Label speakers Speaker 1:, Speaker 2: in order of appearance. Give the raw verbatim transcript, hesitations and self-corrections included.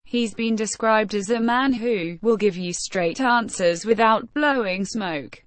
Speaker 1: He's been described as a man who will give you straight answers without blowing smoke.